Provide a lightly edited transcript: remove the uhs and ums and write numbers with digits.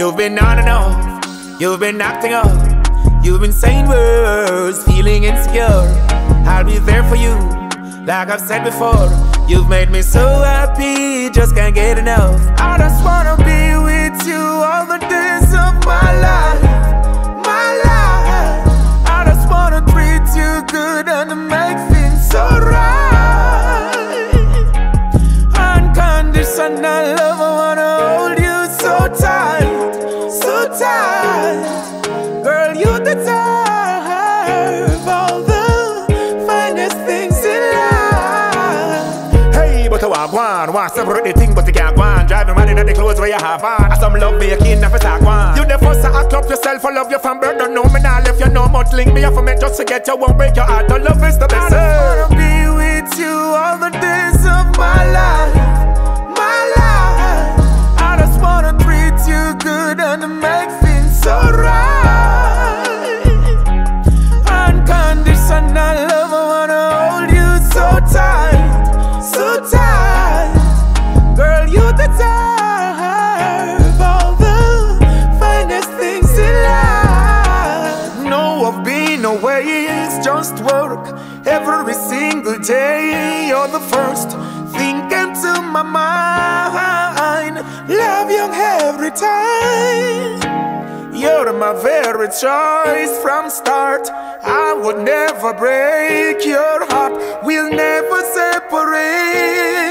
You've been on and off, you've been acting up, you've been saying words, feeling insecure. I'll be there for you, like I've said before. You've made me so happy, just can't get enough. I just wanna be with you all the days of my life, my life. I just wanna treat you good and make things so right. Unconditional love, I wanna hold you so tight, so tight. Girl, you deserve all the finest things in life. Hey, but I want separate the thing, but you can't go on. Driving man in the clothes where you have on. Some love making, never talk one. You the first to act up yourself, I love you from birth. Don't know me now, if you know much link me up for me just to get you, won't break your heart. The love is the best. I just wanna be with you all the days of my life, my life. I just wanna treat you good and make things so right. Unconditional love, I wanna hold you so tight, so tight. Girl, you deserve all the finest things in life. No, I've been away, it's just work every single day. You're the first thing into my mind. Love you every time. You're my very choice from start. I would never break your heart, we'll never separate.